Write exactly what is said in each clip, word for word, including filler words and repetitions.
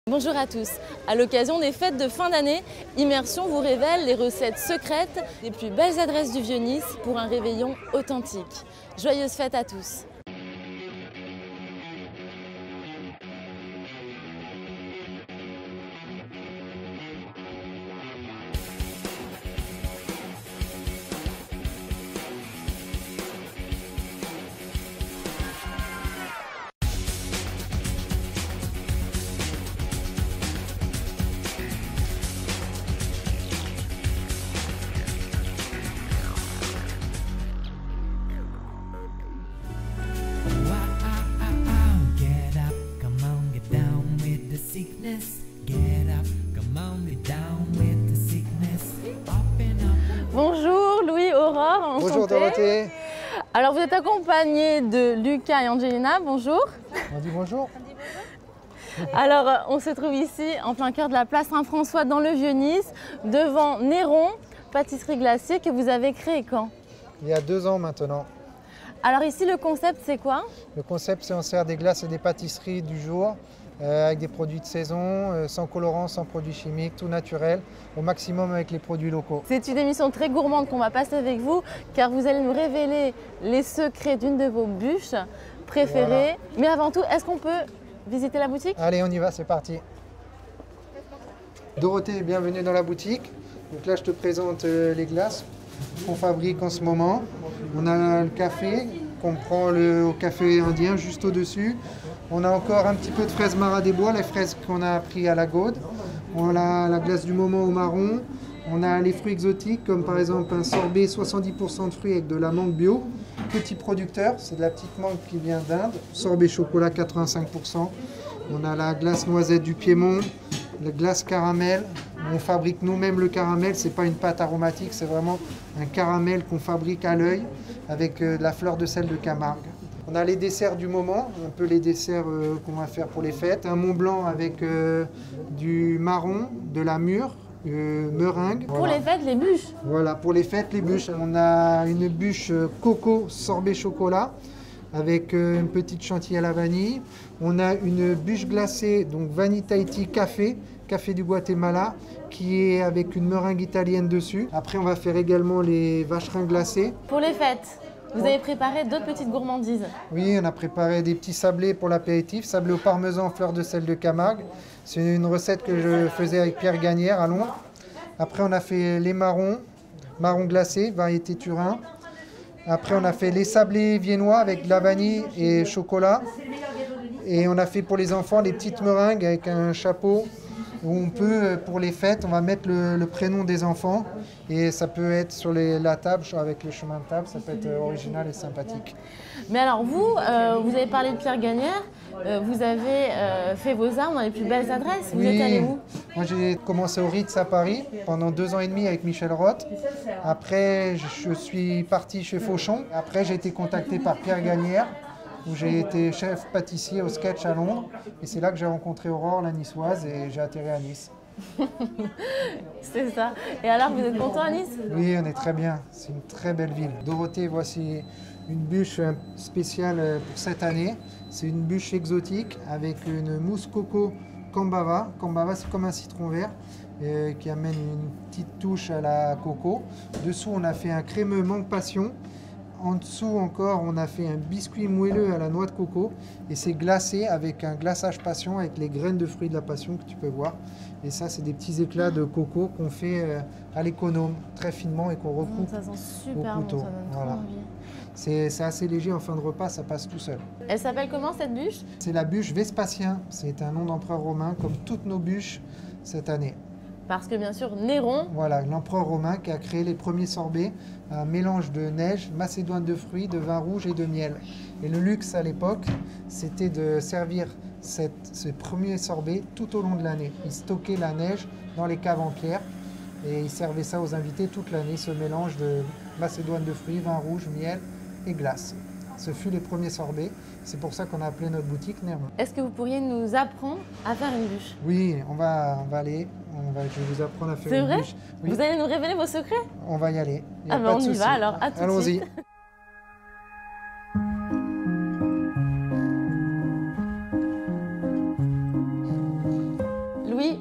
Bonjour à tous. À l'occasion des fêtes de fin d'année, Immersion vous révèle les recettes secrètes des plus belles adresses du Vieux-Nice pour un réveillon authentique. Joyeuses fêtes à tous. Bonjour Louis, Aurore, bonjour enchantée. Dorothée. Alors vous êtes accompagné de Lucas et Angelina, bonjour. On dit bonjour. Alors on se trouve ici en plein cœur de la place Saint-François dans le Vieux-Nice, devant Néron, pâtisserie glacée que vous avez créée quand? Il y a deux ans maintenant. Alors ici le concept c'est quoi? Le concept c'est on sert des glaces et des pâtisseries du jour euh, avec des produits de saison, euh, sans colorants, sans produits chimiques, tout naturel, au maximum avec les produits locaux. C'est une émission très gourmande qu'on va passer avec vous car vous allez nous révéler les secrets d'une de vos bûches préférées. Voilà. Mais avant tout, est-ce qu'on peut visiter la boutique? Allez, on y va, c'est parti. Dorothée, bienvenue dans la boutique. Donc là, je te présente euh, les glaces qu'on fabrique en ce moment. On a le café qu'on prend le, au café indien juste au-dessus. On a encore un petit peu de fraises Mara des Bois, les fraises qu'on a pris à la Gaude. On a la glace du moment au marron. On a les fruits exotiques comme par exemple un sorbet soixante-dix pour cent de fruits avec de la mangue bio. Petit producteur, c'est de la petite mangue qui vient d'Inde. Sorbet chocolat quatre-vingt-cinq pour cent. On a la glace noisette du Piémont, la glace caramel. On fabrique nous-mêmes le caramel, c'est pas une pâte aromatique, c'est vraiment un caramel qu'on fabrique à l'œil avec euh, de la fleur de sel de Camargue. On a les desserts du moment, un peu les desserts euh, qu'on va faire pour les fêtes. Un Mont Blanc avec euh, du marron, de la mûre, euh, meringue. Pour Voilà. les fêtes, les bûches. Voilà, pour les fêtes, les bûches. On a une bûche coco sorbet chocolat avec euh, une petite chantilly à la vanille. On a une bûche glacée, donc vanille Tahiti café, café du Guatemala, qui est avec une meringue italienne dessus. Après, on va faire également les vacherins glacés. Pour les fêtes, vous avez préparé d'autres petites gourmandises. Oui, on a préparé des petits sablés pour l'apéritif, sablé au parmesan, fleur de sel de Camargue. C'est une recette que je faisais avec Pierre Gagnère à Londres. Après, on a fait les marrons, marrons glacés, variété Turin. Après, on a fait les sablés viennois avec de la vanille et chocolat. Et on a fait pour les enfants des petites meringues avec un chapeau où on peut, pour les fêtes, on va mettre le, le prénom des enfants. Et ça peut être sur les, la table, avec le chemin de table, ça peut être original et sympathique. Mais alors vous, euh, vous avez parlé de Pierre Gagnère, euh, vous avez euh, fait vos armes dans les plus belles adresses. Vous Oui. êtes allé où? Moi j'ai commencé au Ritz à Paris pendant deux ans et demi avec Michel Roth. Après je suis parti chez Fauchon. Après j'ai été contacté par Pierre Gagnère où j'ai été chef pâtissier au Sketch à Londres. Et c'est là que j'ai rencontré Aurore, la niçoise, et j'ai atterri à Nice. C'est ça. Et alors vous êtes content à Nice? Oui, on est très bien. C'est une très belle ville. Dorothée, voici une bûche spéciale pour cette année. C'est une bûche exotique avec une mousse coco Kambava. Kambava, c'est comme un citron vert euh, qui amène une petite touche à la coco. Dessous, on a fait un crémeux mangue passion. En dessous encore, on a fait un biscuit moelleux à la noix de coco et c'est glacé avec un glaçage passion avec les graines de fruits de la passion que tu peux voir. Et ça, c'est des petits éclats de coco qu'on fait à l'économe, très finement et qu'on recoupe Ça sent super au couteau. bon, ça donne trop Voilà. envie. C'est assez léger en fin de repas, ça passe tout seul. Elle s'appelle comment cette bûche? C'est la bûche Vespasien, c'est un nom d'empereur romain comme toutes nos bûches cette année. Parce que bien sûr, Néron. Voilà, l'empereur romain qui a créé les premiers sorbets, un mélange de neige, macédoine de fruits, de vin rouge et de miel. Et le luxe à l'époque, c'était de servir cette, ce premier sorbet tout au long de l'année. Il stockait la neige dans les caves en pierre et il servait ça aux invités toute l'année, ce mélange de macédoine de fruits, vin rouge, miel et glace. Ce fut les premiers sorbets. C'est pour ça qu'on a appelé notre boutique Néron. Est-ce que vous pourriez nous apprendre à faire une bûche? Oui, on va, on va aller. On va, je vais vous apprendre à faire C'est une vrai? bûche. Oui. Vous allez nous révéler vos secrets? On va y aller. Y a Ah pas ben de on y souci. va alors, à tout de Allons-y. suite.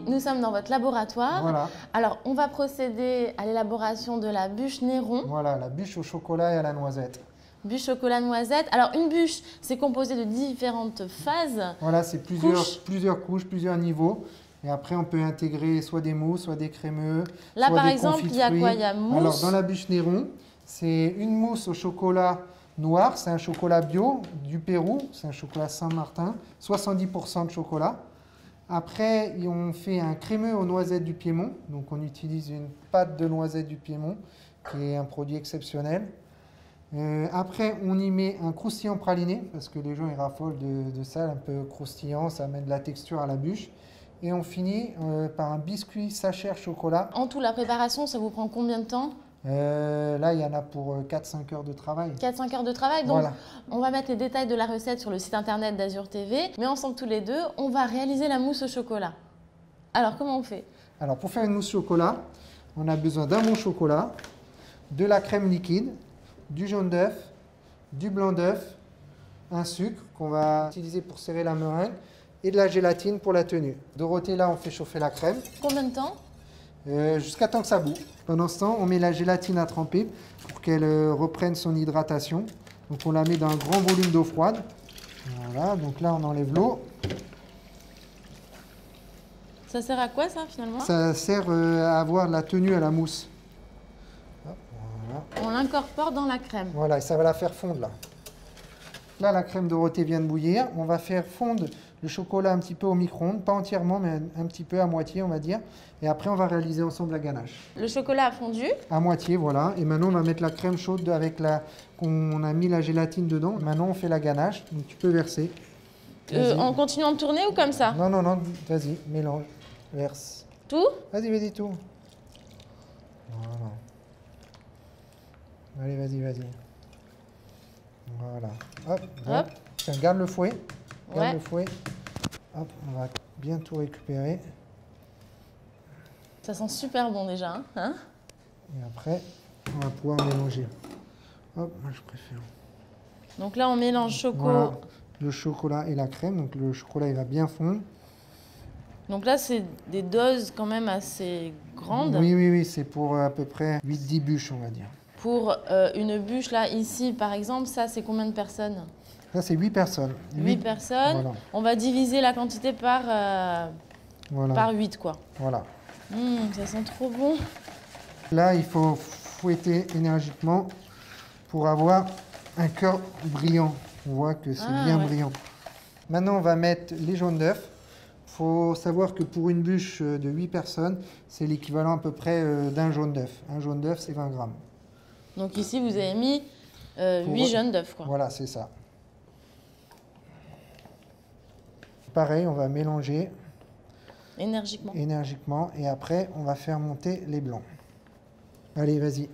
nous sommes dans votre laboratoire. Voilà. Alors, on va procéder à l'élaboration de la bûche Néron. Voilà, la bûche au chocolat et à la noisette. Bûche chocolat noisette. Alors, une bûche, c'est composé de différentes phases. Voilà, c'est plusieurs couches. plusieurs couches, plusieurs niveaux. Et après, on peut intégrer soit des mousses, soit des crémeux. Là, soit par des exemple, confits de il y a fruits. quoi? Il y a mousse. Alors, dans la bûche Néron, c'est une mousse au chocolat noir. C'est un chocolat bio du Pérou. C'est un chocolat Saint-Martin. soixante-dix pour cent de chocolat. Après, on fait un crémeux aux noisettes du Piémont. Donc, on utilise une pâte de noisettes du Piémont, qui est un produit exceptionnel. Euh, après, on y met un croustillant praliné, parce que les gens ils raffolent de, de ça, un peu croustillant, ça amène de la texture à la bûche. Et on finit euh, par un biscuit Sacher chocolat. En tout, la préparation, ça vous prend combien de temps? Euh, là, il y en a pour quatre à cinq heures de travail. quatre à cinq heures de travail. Donc, Voilà. on va mettre les détails de la recette sur le site internet d'Azur T V. Mais ensemble, tous les deux, on va réaliser la mousse au chocolat. Alors, comment on fait? Alors, pour faire une mousse au chocolat, on a besoin d'un bon chocolat, de la crème liquide, du jaune d'œuf, du blanc d'œuf, un sucre qu'on va utiliser pour serrer la meringue et de la gélatine pour la tenue. Dorothée, là, on fait chauffer la crème. Combien de temps? Euh, jusqu'à temps que ça bout. Pendant ce temps, on met la gélatine à tremper pour qu'elle euh, reprenne son hydratation. Donc on la met dans un grand volume d'eau froide. Voilà, donc là on enlève l'eau. Ça sert à quoi ça finalement? Ça sert euh, à avoir de la tenue à la mousse. Hop, voilà. On l'incorpore dans la crème. Voilà, et ça va la faire fondre là. Là, la crème Dorothée vient de bouillir. On va faire fondre le chocolat un petit peu au micro-ondes, pas entièrement, mais un, un petit peu à moitié, on va dire. Et après, on va réaliser ensemble la ganache. Le chocolat a fondu. À moitié, voilà. Et maintenant, on va mettre la crème chaude avec la... qu'on a mis la gélatine dedans. Maintenant, on fait la ganache. Donc, tu peux verser. Euh, en continuant de tourner ou comme ça? Non, non, non. Vas-y, mélange. Verse. Tout? Vas-y, vas-y, tout. Voilà. Allez, vas-y, vas-y. Voilà. Hop, Hop. Tiens, garde le fouet. Garde Ouais. le fouet. Hop, on va bien tout récupérer. Ça sent super bon déjà. Hein, hein? Et après, on va pouvoir mélanger. Hop, moi je préfère. Donc là, on mélange choco. Voilà, le chocolat et la crème. Donc le chocolat, il va bien fondre. Donc là, c'est des doses quand même assez grandes. Oui, oui, oui, c'est pour euh, à peu près huit dix bûches, on va dire. Pour euh, une bûche, là, ici, par exemple, ça, c'est combien de personnes? Ça, c'est huit personnes. huit personnes. Voilà. On va diviser la quantité par, euh, Voilà. par huit, quoi. Voilà. Mmh, ça sent trop bon. Là, il faut fouetter énergiquement pour avoir un cœur brillant. On voit que c'est Ah, bien ouais. brillant. Maintenant, on va mettre les jaunes d'œufs. Il faut savoir que pour une bûche de huit personnes, c'est l'équivalent à peu près euh, d'un jaune d'œuf. Un jaune d'œuf, c'est vingt grammes. Donc ici, vous avez mis euh, Pour- huit jaunes d'œufs, quoi. Voilà, c'est ça. Pareil, on va mélanger Énergiquement. énergiquement et après, on va faire monter les blancs. Allez, vas-y.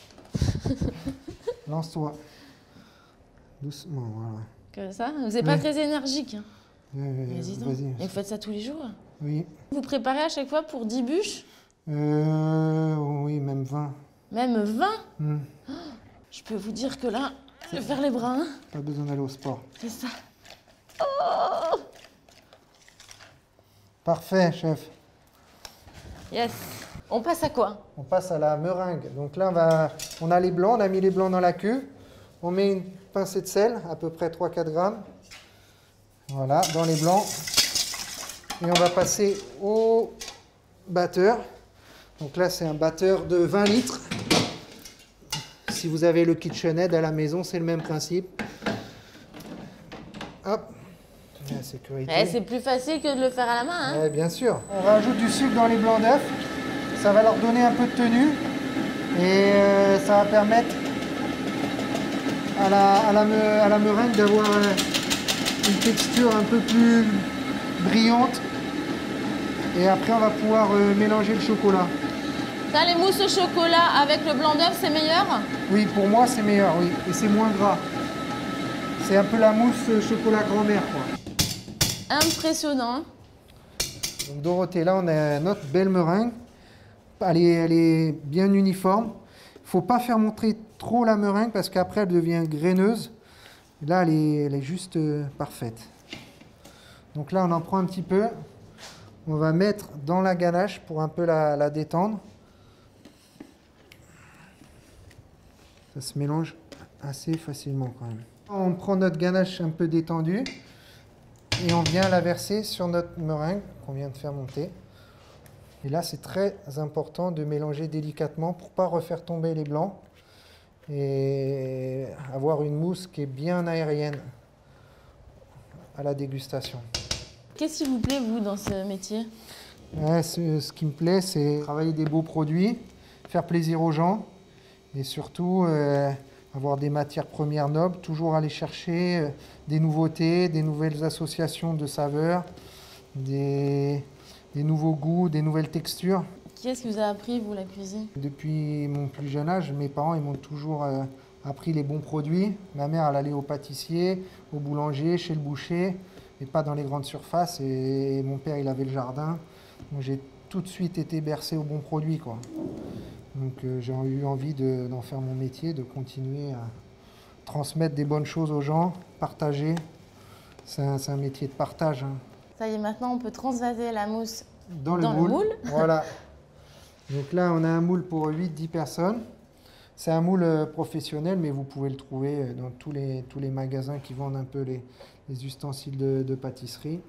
Lance-toi. Doucement, voilà. Comme ça. Vous n'êtes pas Ouais. très énergique. Hein. Euh, Vas-y donc. vas-y. Et vous faites ça tous les jours? Oui. Vous préparez à chaque fois pour dix bûches? Euh, oui, même vingt. Même vingt? Hmm. Je peux vous dire que là, je vais faire les bras. Hein. Pas besoin d'aller au sport. C'est ça. Parfait, chef. Yes. On passe à quoi? On passe à la meringue. Donc là, on, va, on a les blancs, on a mis les blancs dans la cuve. On met une pincée de sel, à peu près trois à quatre grammes. Voilà, dans les blancs. Et on va passer au batteur. Donc là, c'est un batteur de vingt litres. Si vous avez le KitchenAid à la maison, c'est le même principe. Hop, la sécurité. Eh, c'est plus facile que de le faire à la main. Hein. Ouais, bien sûr. On rajoute du sucre dans les blancs d'œufs. Ça va leur donner un peu de tenue. Et euh, ça va permettre à la, à la, me- à la meringue d'avoir euh, une texture un peu plus brillante. Et après, on va pouvoir euh, mélanger le chocolat. Ça, les mousses au chocolat avec le blanc d'œuf, c'est meilleur? Oui, pour moi, c'est meilleur, oui. Et c'est moins gras. C'est un peu la mousse euh, chocolat grand-mère, quoi. Impressionnant. Donc Dorothée, là on a notre belle meringue. Elle est, elle est bien uniforme. Il ne faut pas faire montrer trop la meringue parce qu'après elle devient graineuse. Là elle est, elle est juste euh, parfaite. Donc là on en prend un petit peu. On va mettre dans la ganache pour un peu la, la détendre. Ça se mélange assez facilement quand même. On prend notre ganache un peu détendue et on vient la verser sur notre meringue qu'on vient de faire monter. Et là, c'est très important de mélanger délicatement pour ne pas refaire tomber les blancs et avoir une mousse qui est bien aérienne à la dégustation. Qu'est-ce qui vous plaît, vous, dans ce métier? Ouais, ce, ce qui me plaît, c'est travailler des beaux produits, faire plaisir aux gens et surtout euh, avoir des matières premières nobles, toujours aller chercher euh, des nouveautés, des nouvelles associations de saveurs, des, des nouveaux goûts, des nouvelles textures. Qui est-ce qui vous a appris, vous, la cuisine? Depuis mon plus jeune âge, mes parents ils m'ont toujours euh, appris les bons produits. Ma mère, elle allait au pâtissier, au boulanger, chez le boucher, et pas dans les grandes surfaces. Et mon père, il avait le jardin. Donc j'ai tout de suite été bercé aux bons produits, quoi. Donc euh, j'ai eu envie de, d'en faire mon métier, de continuer à transmettre des bonnes choses aux gens, partager. C'est un, c'est un métier de partage. Hein. Ça y est, maintenant, on peut transvaser la mousse dans le dans moule. Le moule. Voilà. Donc là, on a un moule pour huit dix personnes. C'est un moule professionnel, mais vous pouvez le trouver dans tous les, tous les magasins qui vendent un peu les, les ustensiles de, de pâtisserie.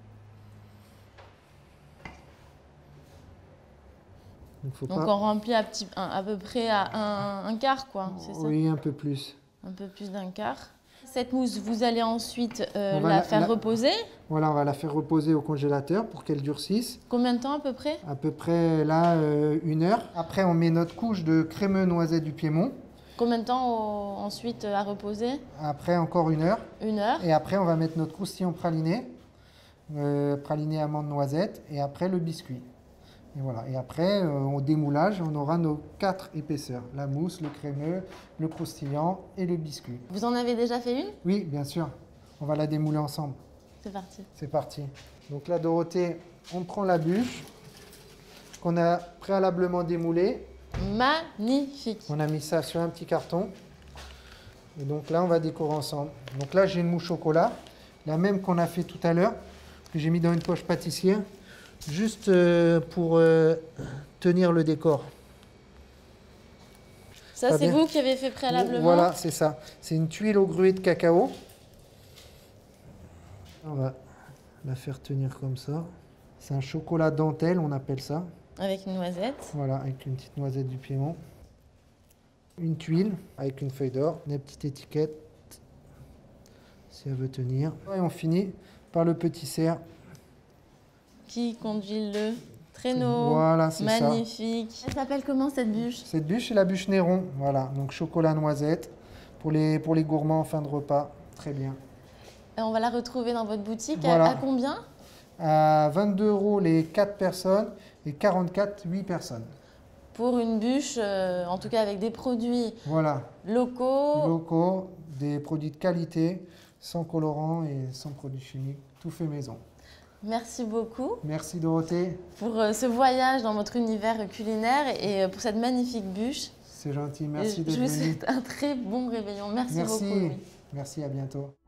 Donc, faut Donc pas... on remplit à, petit, un, à peu près à un, un quart, quoi, c'est ça? Oui, un peu plus. Un peu plus d'un quart. Cette mousse, vous allez ensuite euh, la, la faire la, reposer. Voilà, on va la faire reposer au congélateur pour qu'elle durcisse. Combien de temps à peu près? À peu près là, euh, une heure. Après, on met notre couche de crémeux noisette du Piémont. Combien de temps au, ensuite à reposer? Après, encore une heure. Une heure. Et après, on va mettre notre croustillant praliné, euh, praliné amande noisette, et après le biscuit. Et voilà. Et après, euh, au démoulage, on aura nos quatre épaisseurs. La mousse, le crémeux, le croustillant et le biscuit. Vous en avez déjà fait une? Oui, bien sûr. On va la démouler ensemble. C'est parti. C'est parti. Donc là, Dorothée, on prend la bûche qu'on a préalablement démoulée. Magnifique. On a mis ça sur un petit carton. Et donc là, on va décorer ensemble. Donc là, j'ai une mousse chocolat, la même qu'on a fait tout à l'heure, que j'ai mis dans une poche pâtissière. Juste euh, pour euh, tenir le décor. Ça, c'est vous qui avez fait préalablement? Voilà, c'est ça. C'est une tuile au gruau de cacao. On va la faire tenir comme ça. C'est un chocolat dentelle, on appelle ça. Avec une noisette. Voilà, avec une petite noisette du Piémont. Une tuile avec une feuille d'or, une petite étiquette, si elle veut tenir. Et on finit par le petit cerf. Qui conduit le traîneau. Voilà, c'est ça. Magnifique. Elle s'appelle comment cette bûche? Cette bûche, c'est la bûche Néron. Voilà, donc chocolat noisette pour les, pour les gourmands en fin de repas. Très bien. Et on va la retrouver dans votre boutique. Voilà. À, à combien? À vingt-deux euros les quatre personnes et quarante-quatre huit personnes. Pour une bûche, euh, en tout cas avec des produits voilà. locaux. Locaux, des produits de qualité, sans colorants et sans produits chimiques. Tout fait maison. Merci beaucoup. Merci Dorothée. Pour euh, ce voyage dans votre univers culinaire et euh, pour cette magnifique bûche. C'est gentil, merci d'être venu. venu. Je vous souhaite un très bon réveillon. Merci, merci. beaucoup. Oui. Merci, à bientôt.